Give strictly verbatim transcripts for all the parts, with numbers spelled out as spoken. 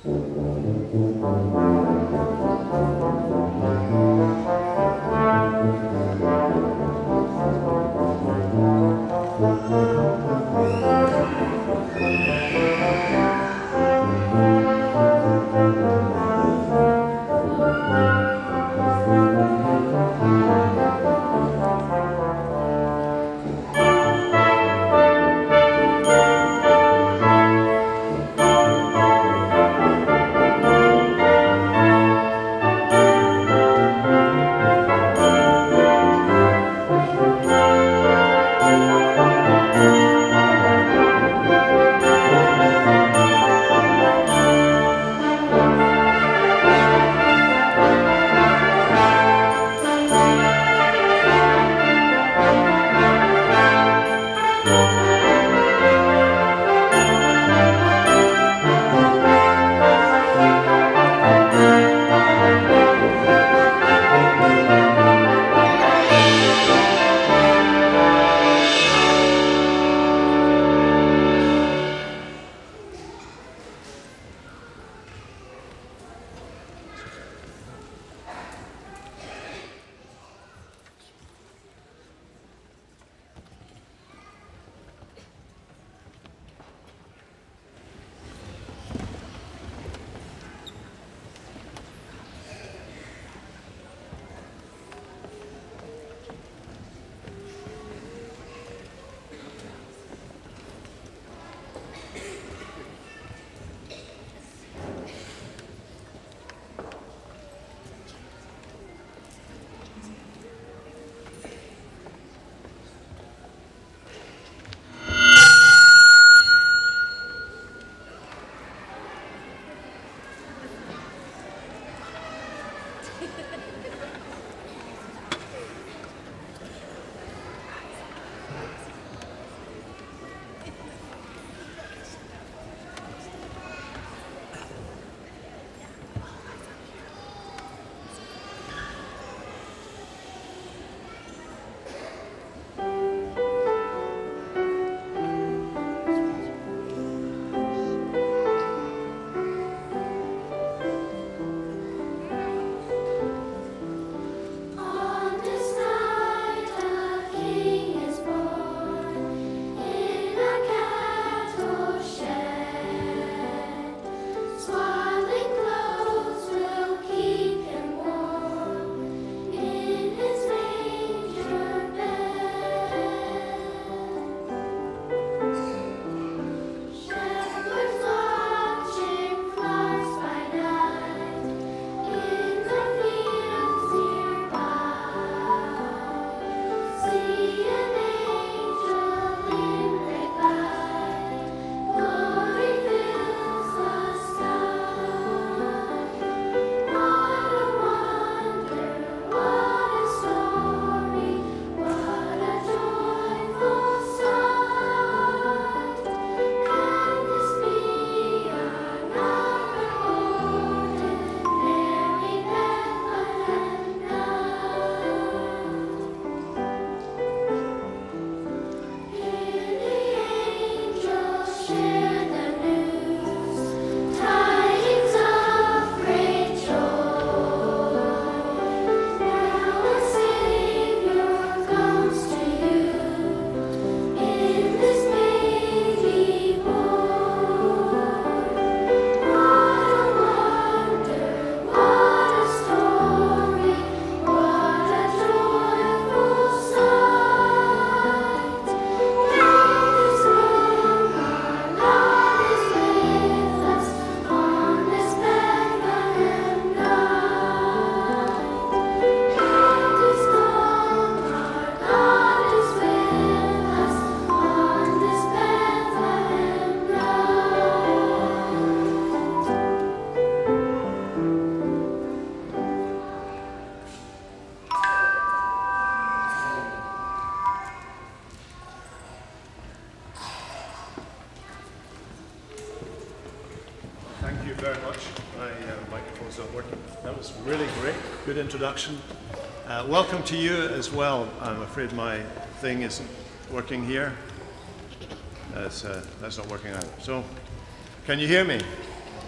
Good introduction. Uh, welcome to you as well. I'm afraid my thing isn't working here. That's, uh, that's not working either. So, can you hear me?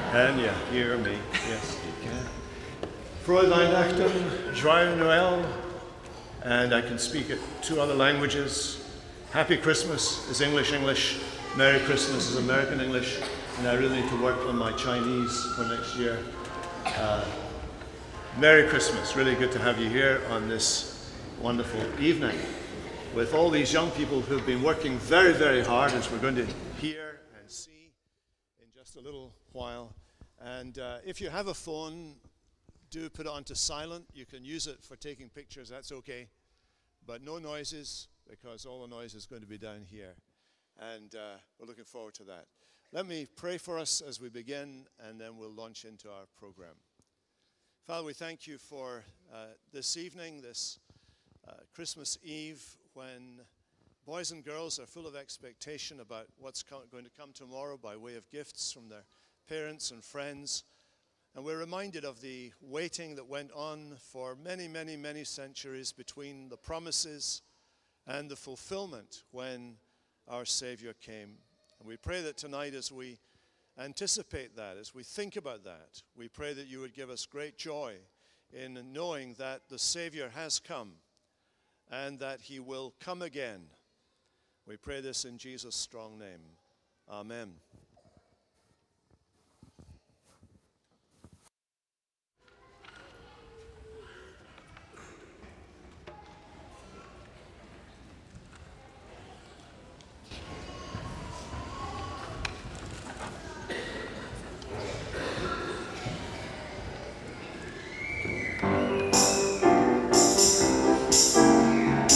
Can you hear me? Yes, you can. Fräulein Achtung, Joyeux Noël, and I can speak it two other languages. Happy Christmas is English English, Merry Christmas is American English, and I really need to work on my Chinese for next year. Uh, Merry Christmas, really good to have you here on this wonderful evening with all these young people who've been working very, very hard, as we're going to hear and see in just a little while. And uh, if you have a phone, do put it onto silent. You can use it for taking pictures, that's okay. But no noises, because all the noise is going to be down here. And uh, we're looking forward to that. Let me pray for us as we begin, and then we'll launch into our program. Father, we thank you for uh, this evening, this uh, Christmas Eve, when boys and girls are full of expectation about what's co- going to come tomorrow by way of gifts from their parents and friends. And we're reminded of the waiting that went on for many, many, many centuries between the promises and the fulfillment when our Savior came. And we pray that tonight, as we anticipate that, as we think about that, we pray that you would give us great joy in knowing that the Savior has come and that he will come again. We pray this in Jesus' strong name. Amen.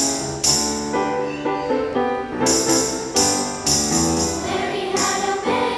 Mary had a baby.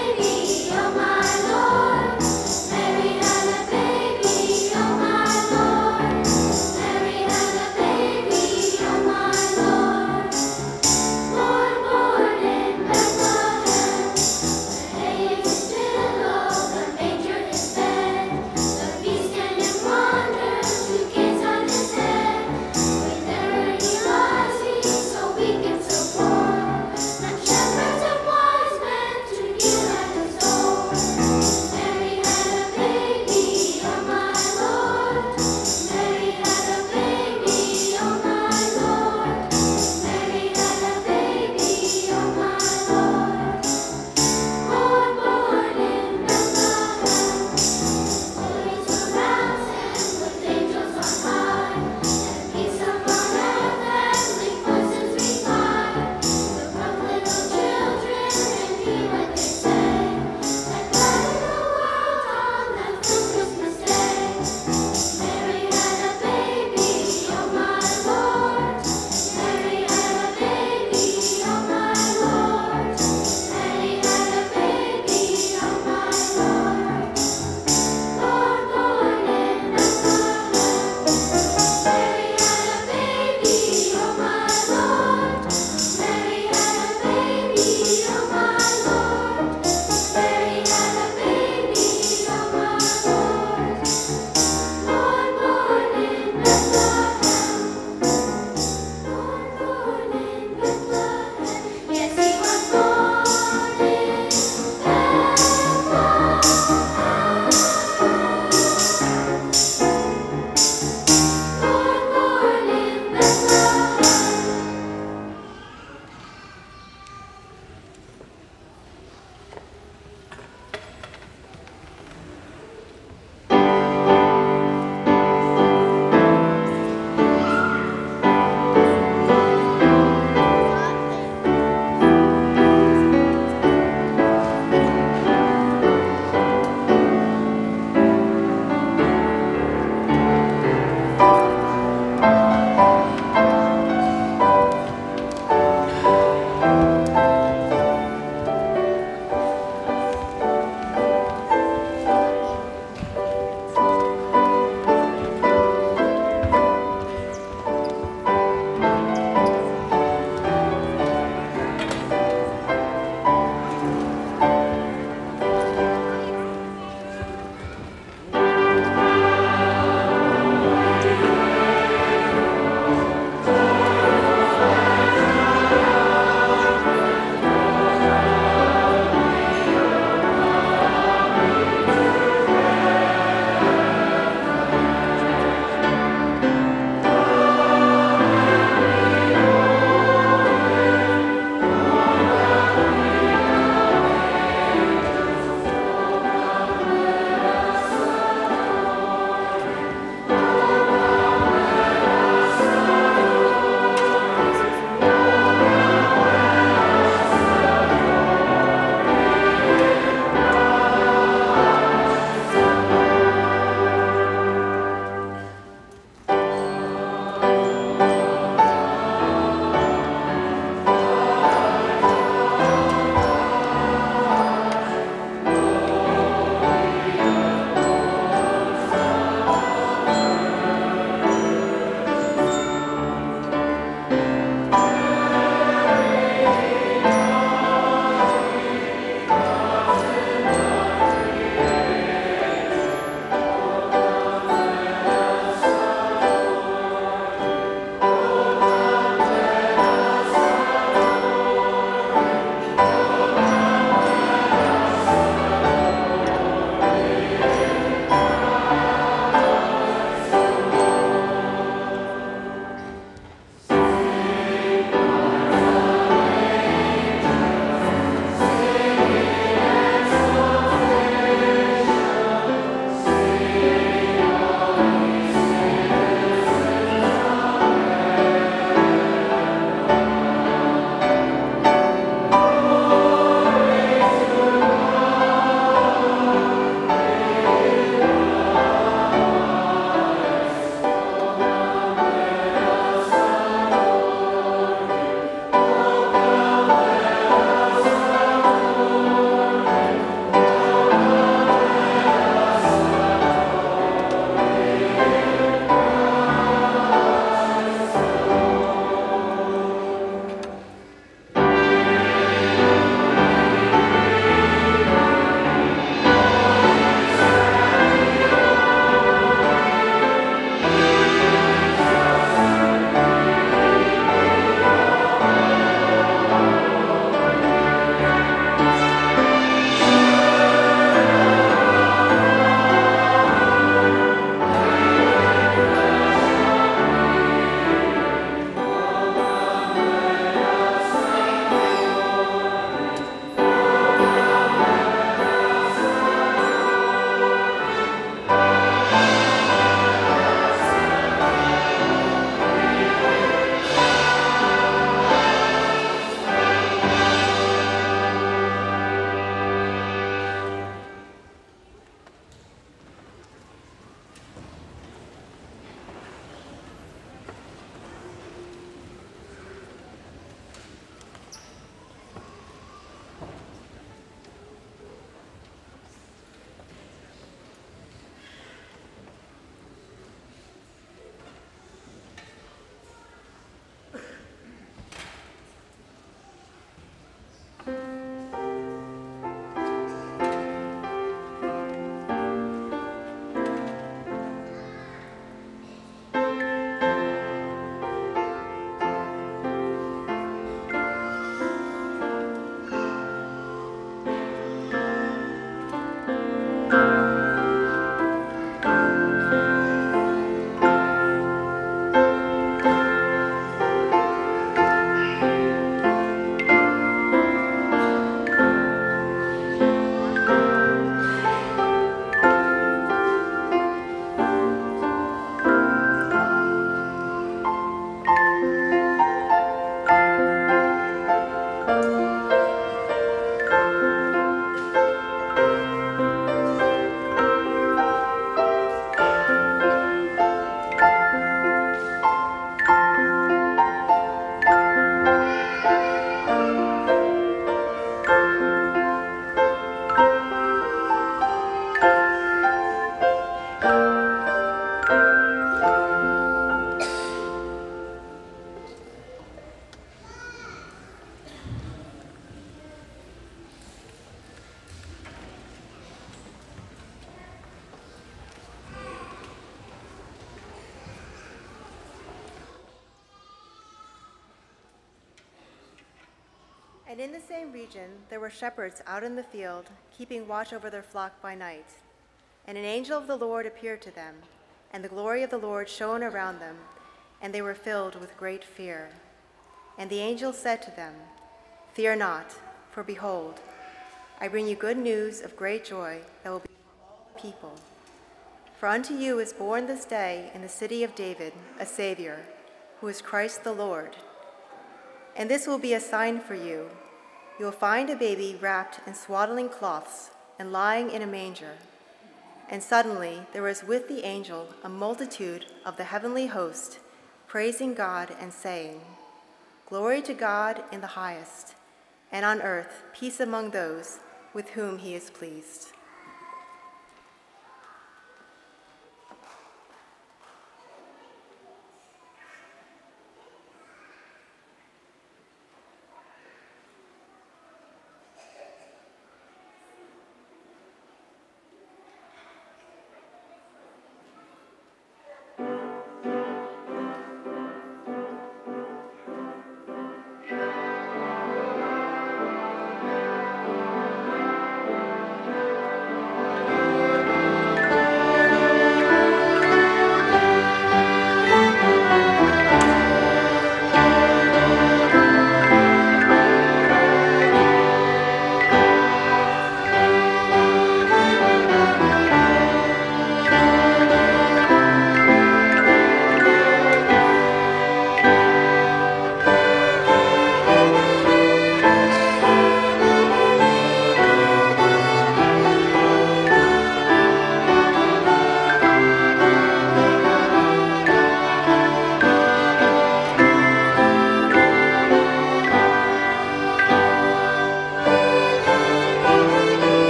And in the same region there were shepherds out in the field, keeping watch over their flock by night. And an angel of the Lord appeared to them, and the glory of the Lord shone around them, and they were filled with great fear. And the angel said to them, "Fear not, for behold, I bring you good news of great joy that will be for all the people. For unto you is born this day in the city of David a Savior, who is Christ the Lord. And this will be a sign for you. You will find a baby wrapped in swaddling cloths and lying in a manger." And suddenly there was with the angel a multitude of the heavenly host, praising God and saying, "Glory to God in the highest, and on earth peace among those with whom he is pleased."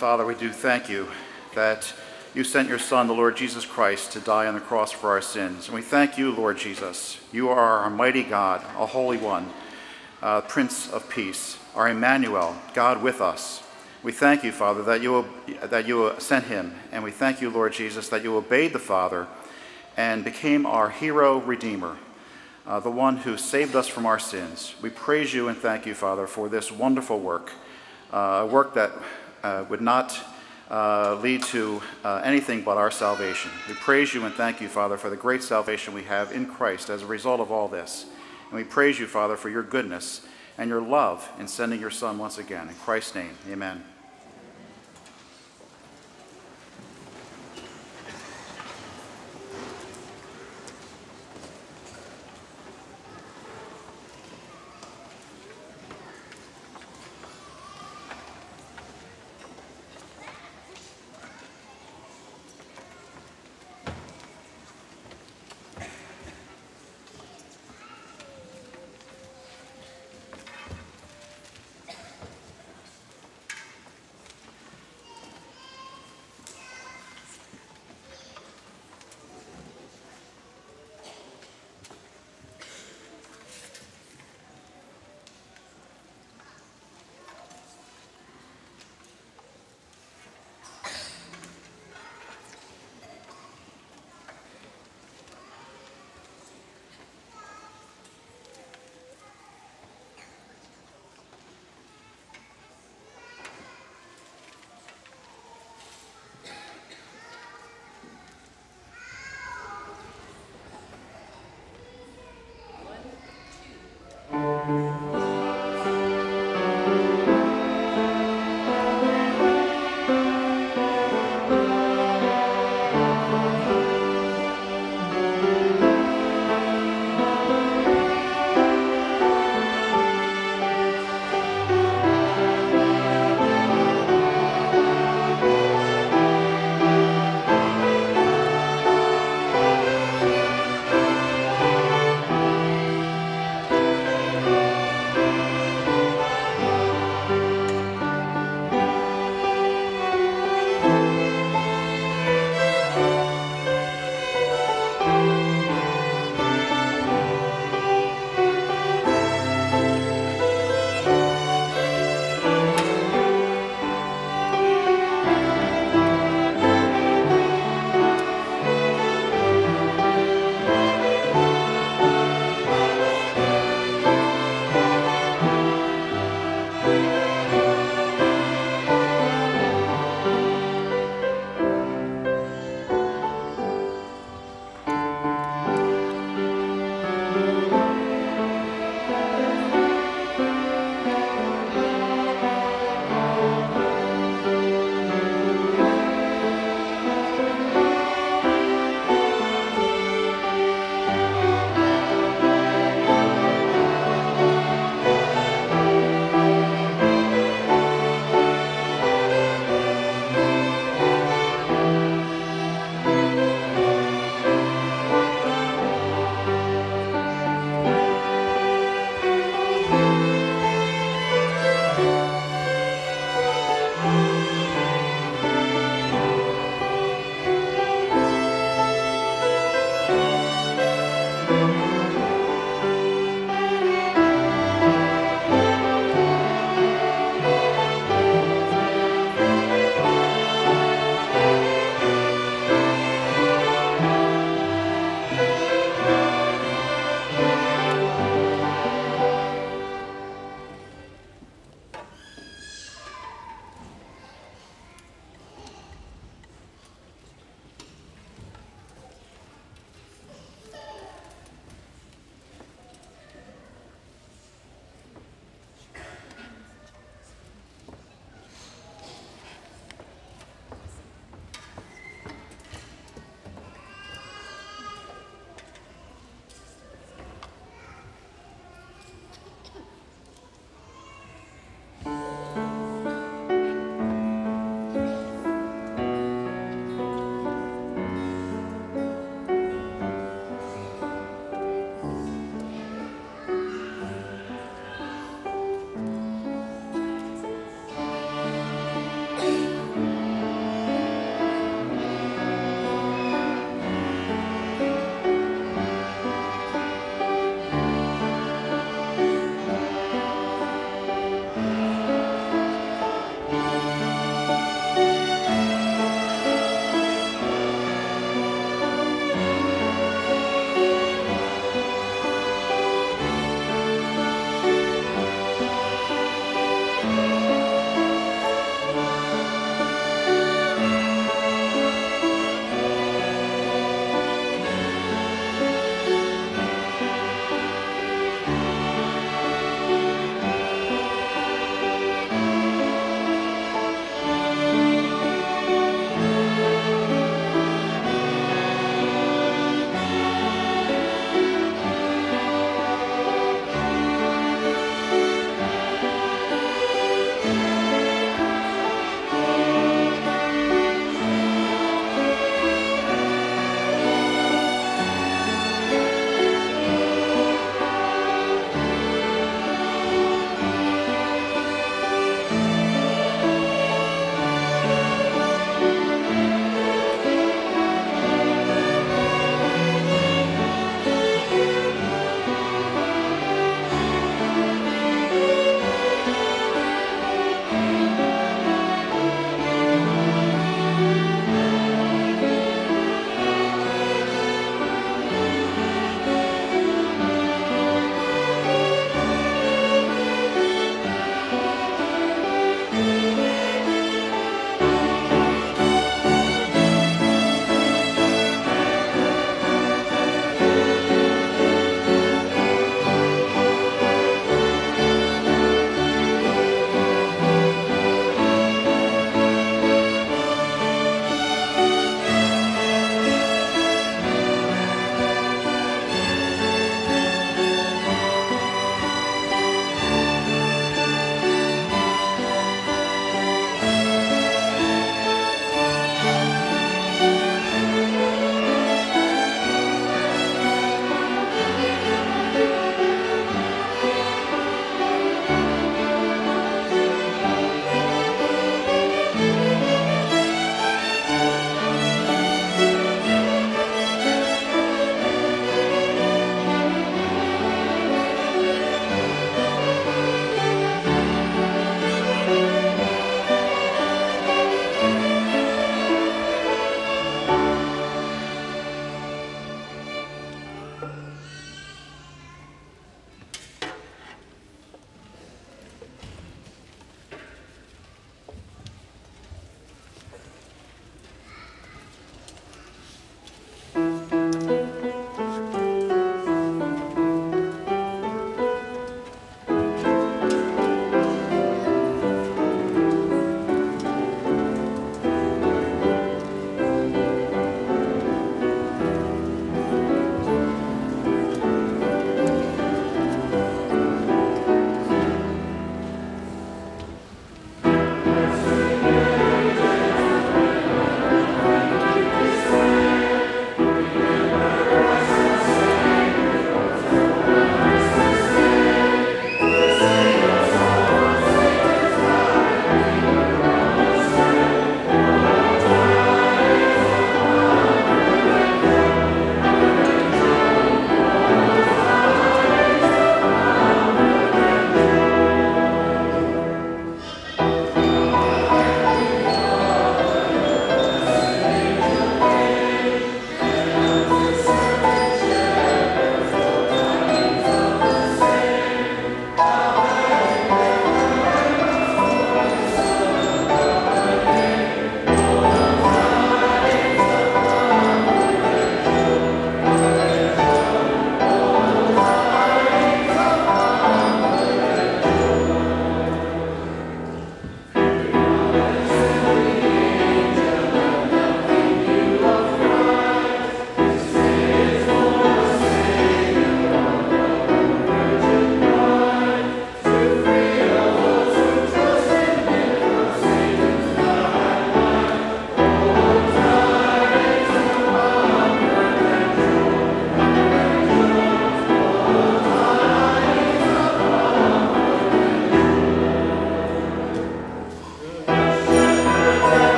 Father, we do thank you that you sent your Son, the Lord Jesus Christ, to die on the cross for our sins. And we thank you, Lord Jesus. You are our mighty God, a holy one, uh, Prince of Peace, our Emmanuel, God with us. We thank you, Father, that you, that you sent him. And we thank you, Lord Jesus, that you obeyed the Father and became our hero redeemer, uh, the one who saved us from our sins. We praise you and thank you, Father, for this wonderful work, uh, a work that uh, would not uh, lead to uh, anything but our salvation. We praise you and thank you, Father, for the great salvation we have in Christ as a result of all this. And we praise you, Father, for your goodness and your love in sending your Son once again. In Christ's name, amen.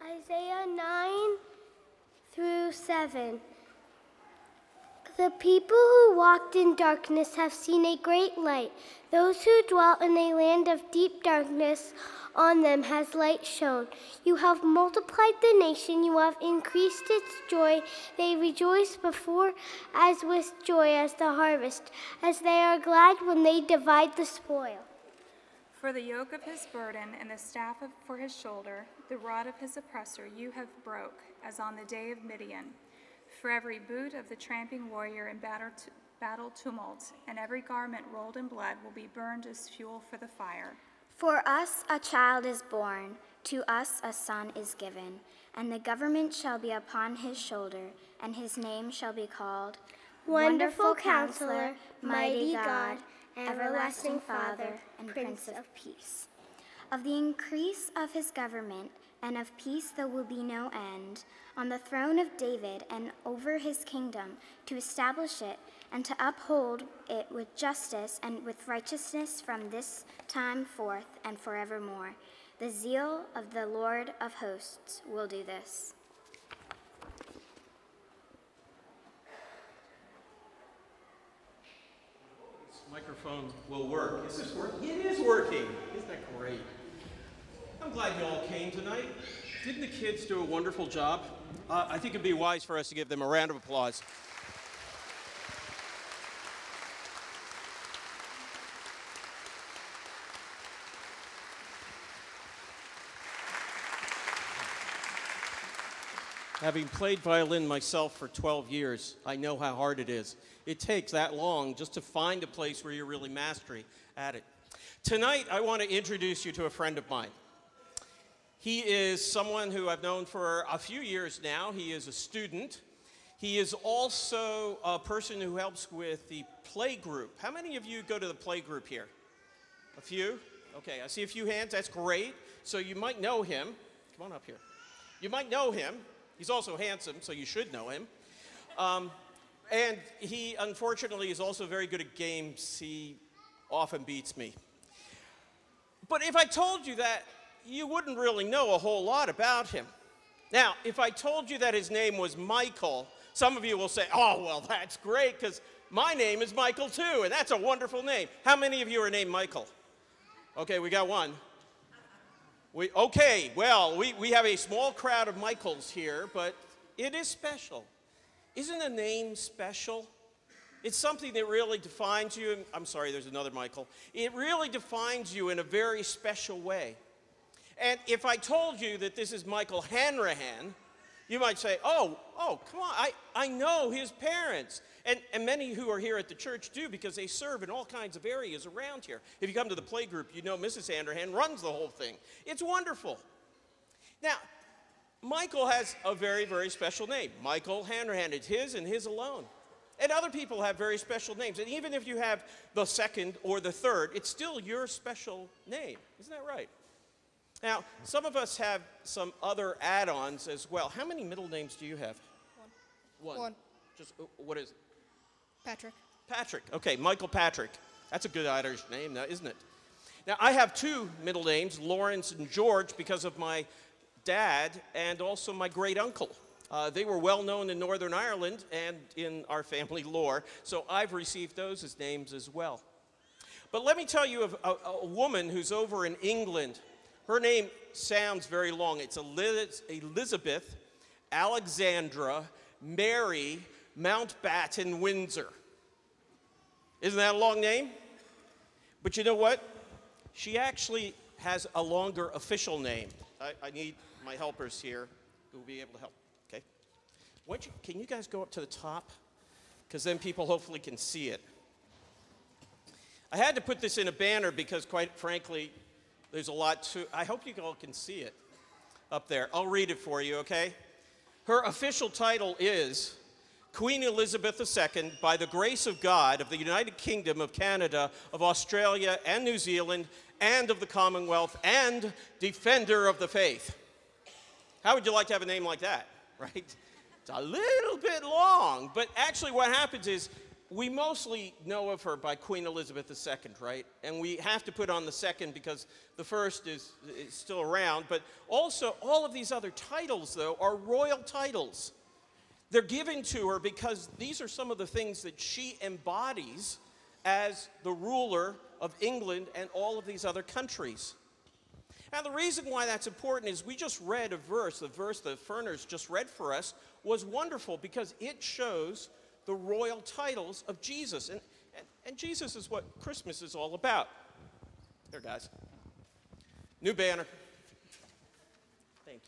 Isaiah nine through seven. The people who walked in darkness have seen a great light. Those who dwelt in a land of deep darkness, on them has light shone. You have multiplied the nation, you have increased its joy. They rejoice before as with joy as the harvest, as they are glad when they divide the spoil. For the yoke of his burden and the staff of, for his shoulder, the rod of his oppressor you have broke, as on the day of Midian. For every boot of the tramping warrior in battle, t- battle tumult, and every garment rolled in blood will be burned as fuel for the fire. For us a child is born, to us a son is given, and the government shall be upon his shoulder, and his name shall be called Wonderful Counselor, Mighty God, Everlasting Father, and Prince of Peace. Of the increase of his government and of peace there will be no end, on the throne of David and over his kingdom, to establish it and to uphold it with justice and with righteousness from this time forth and forevermore. The zeal of the Lord of hosts will do this. This microphone will work. Is this working? It is working. Isn't that great? I'm glad you all came tonight. Didn't the kids do a wonderful job? Uh, I think it'd be wise for us to give them a round of applause. Having played violin myself for twelve years, I know how hard it is. It takes that long just to find a place where you're really mastery at it. Tonight, I want to introduce you to a friend of mine. He is someone who I've known for a few years now. He is a student. He is also a person who helps with the play group. How many of you go to the play group here? A few? Okay, I see a few hands. That's great. So you might know him. Come on up here. You might know him. He's also handsome, so you should know him. Um, and he, unfortunately, is also very good at games. He often beats me. But if I told you that, you wouldn't really know a whole lot about him. Now, if I told you that his name was Michael, some of you will say, oh, well, that's great, because my name is Michael, too, and that's a wonderful name. How many of you are named Michael? Okay, we got one. We, okay, well, we, we have a small crowd of Michaels here, but it is special. Isn't a name special? It's something that really defines you. I'm sorry, there's another Michael. It really defines you in a very special way. And if I told you that this is Michael Hanrahan, you might say, oh, oh, come on, I, I know his parents. And, and many who are here at the church do, because they serve in all kinds of areas around here. If you come to the play group, you know Missus Hanrahan runs the whole thing. It's wonderful. Now, Michael has a very, very special name. Michael Hanrahan. It's his and his alone. And other people have very special names. And even if you have the second or the third, it's still your special name. Isn't that right? Now, some of us have some other add-ons as well. How many middle names do you have? One. One. One. Just, uh, what is it? Patrick. Patrick. Okay, Michael Patrick. That's a good Irish name, now, isn't it? Now, I have two middle names, Lawrence and George, because of my dad and also my great-uncle. Uh, they were well known in Northern Ireland and in our family lore, so I've received those as names as well. But let me tell you of a, a woman who's over in England. Her name sounds very long. It's Eliz Elizabeth Alexandra Mary Mountbatten Windsor. Isn't that a long name? But you know what? She actually has a longer official name. I, I need my helpers here who will be able to help. Okay? Why don't you, can you guys go up to the top? Because then people hopefully can see it. I had to put this in a banner because, quite frankly, there's a lot to, I hope you all can see it up there. I'll read it for you, okay? Her official title is Queen Elizabeth the Second, by the grace of God, of the United Kingdom of Canada, of Australia and New Zealand, and of the Commonwealth, and Defender of the Faith. How would you like to have a name like that, right? It's a little bit long, but actually what happens is we mostly know of her by Queen Elizabeth the Second, right? And we have to put on the second because the first is, is still around. But also, all of these other titles, though, are royal titles. They're given to her because these are some of the things that she embodies as the ruler of England and all of these other countries. Now, the reason why that's important is we just read a verse, the verse that Ferners just read for us was wonderful because it shows the royal titles of Jesus. And, and, and Jesus is what Christmas is all about. There, guys. New banner. Thank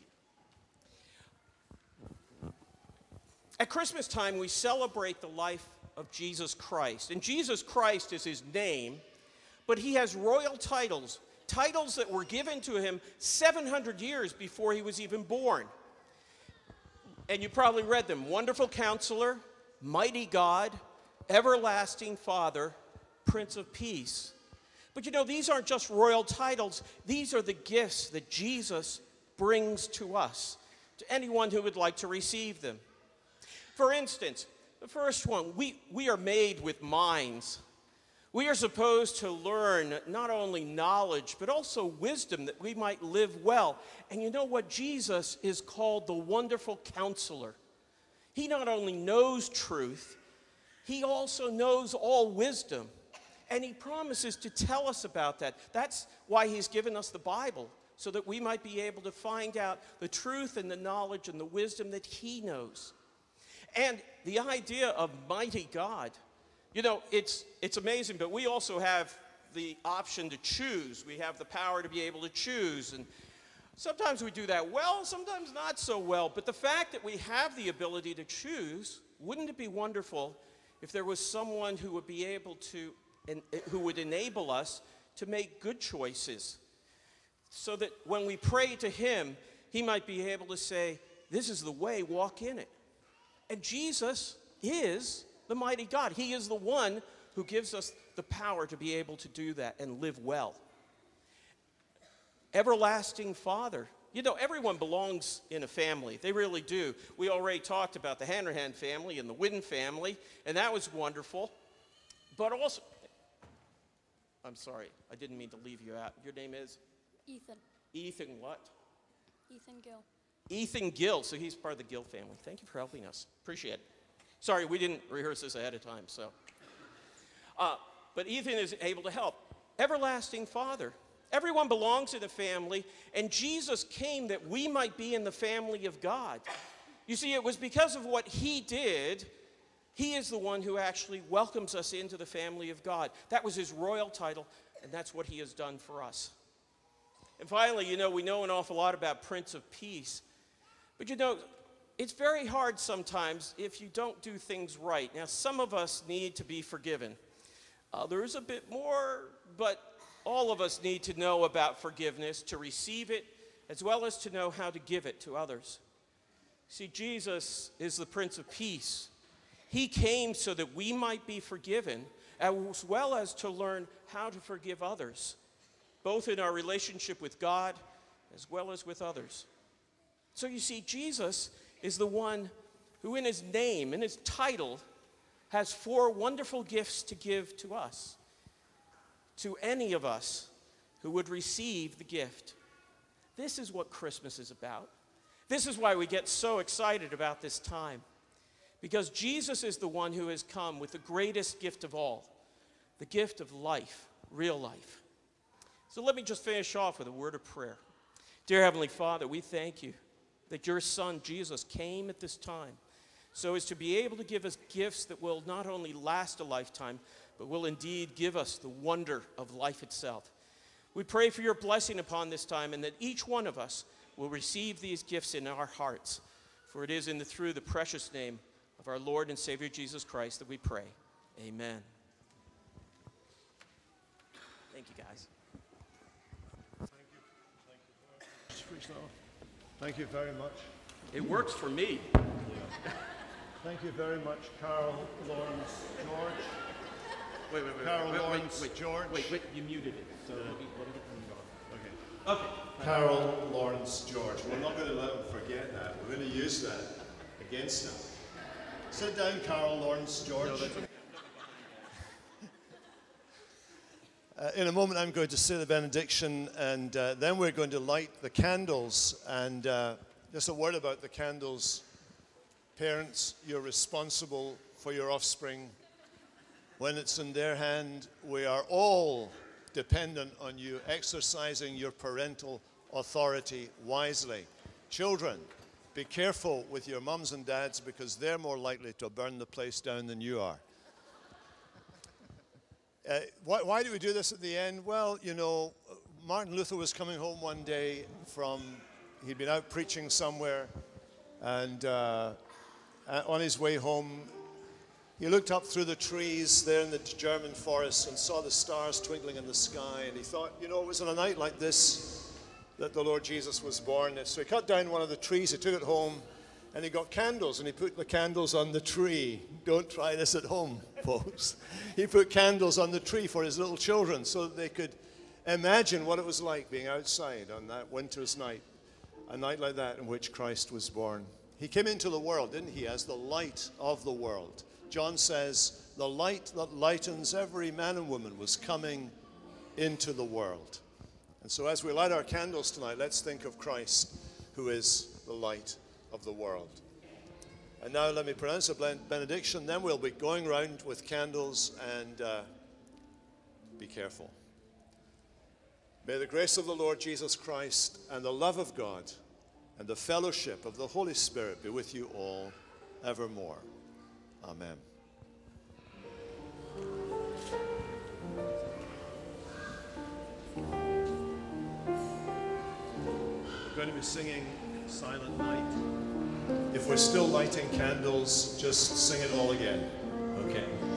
you. At Christmas time, we celebrate the life of Jesus Christ. And Jesus Christ is his name, but he has royal titles, titles that were given to him seven hundred years before he was even born. And you probably read them: Wonderful Counselor, Mighty God, Everlasting Father, Prince of Peace. But you know, these aren't just royal titles. These are the gifts that Jesus brings to us, to anyone who would like to receive them. For instance, the first one, we, we are made with minds. We are supposed to learn not only knowledge, but also wisdom that we might live well. And you know what? Jesus is called the Wonderful Counselor. He not only knows truth, he also knows all wisdom. And he promises to tell us about that. That's why he's given us the Bible, so that we might be able to find out the truth and the knowledge and the wisdom that he knows. And the idea of mighty God, you know, it's, it's amazing, but we also have the option to choose. We have the power to be able to choose. And sometimes we do that well, sometimes not so well. But the fact that we have the ability to choose, wouldn't it be wonderful if there was someone who would be able to, and who would enable us to make good choices, so that when we pray to him, he might be able to say, this is the way, walk in it. And Jesus is the mighty God. He is the one who gives us the power to be able to do that and live well. Everlasting Father. You know, everyone belongs in a family. They really do. We already talked about the Hanrahan family and the Whidden family, and that was wonderful. But also, I'm sorry, I didn't mean to leave you out. Your name is? Ethan. Ethan what? Ethan Gill. Ethan Gill, so he's part of the Gill family. Thank you for helping us. Appreciate it. Sorry, we didn't rehearse this ahead of time, so. Uh, but Ethan is able to help. Everlasting Father. Everyone belongs in a family, and Jesus came that we might be in the family of God. You see, it was because of what he did, he is the one who actually welcomes us into the family of God. That was his royal title, and that's what he has done for us. And finally, you know, we know an awful lot about Prince of Peace. But you know, it's very hard sometimes if you don't do things right. Now, some of us need to be forgiven. Others a bit more, but all of us need to know about forgiveness, to receive it, as well as to know how to give it to others. See, Jesus is the Prince of Peace. He came so that we might be forgiven, as well as to learn how to forgive others, both in our relationship with God, as well as with others. So you see, Jesus is the one who in his name, in his title, has four wonderful gifts to give to us, to any of us who would receive the gift. This is what Christmas is about. This is why we get so excited about this time, because Jesus is the one who has come with the greatest gift of all, the gift of life, real life. So let me just finish off with a word of prayer. Dear Heavenly Father, we thank you that your Son, Jesus, came at this time so as to be able to give us gifts that will not only last a lifetime, but will indeed give us the wonder of life itself. We pray for your blessing upon this time, and that each one of us will receive these gifts in our hearts. For it is in the through the precious name of our Lord and Savior Jesus Christ that we pray. Amen. Thank you, guys. Thank you. Thank you. Thank you very much. It works for me. Yeah. Thank you very much, Carol, Lawrence, George. Wait, wait, wait. Carol, wait, Lawrence, wait, wait, George. Wait, wait, you muted it. So let me, let me get the Okay. Okay. Carol, Lawrence, George. We're not going to let them forget that. We're going to use that against them. Sit down, Carol, Lawrence, George. No, that's okay. Uh, in a moment, I'm going to say the benediction, and uh, then we're going to light the candles. And uh, just a word about the candles. Parents, you're responsible for your offspring. When it's in their hand, we are all dependent on you exercising your parental authority wisely. Children, be careful with your mums and dads, because they're more likely to burn the place down than you are. Uh, why, why do we do this at the end? Well, you know, Martin Luther was coming home one day from, he'd been out preaching somewhere, and uh, on his way home, he looked up through the trees there in the German forest and saw the stars twinkling in the sky, and he thought, you know, it was on a night like this that the Lord Jesus was born. So he cut down one of the trees, he took it home, and he got candles, and he put the candles on the tree. Don't try this at home, folks. He put candles on the tree for his little children so that they could imagine what it was like being outside on that winter's night, a night like that in which Christ was born. He came into the world, didn't he, as the light of the world. John says, the light that lightens every man and woman was coming into the world. And so as we light our candles tonight, let's think of Christ, who is the light of the world. And now let me pronounce a benediction, then we'll be going round with candles, and uh, be careful. May the grace of the Lord Jesus Christ and the love of God and the fellowship of the Holy Spirit be with you all evermore. Amen. We're going to be singing Silent Night. If we're still lighting candles, just sing it all again. Okay.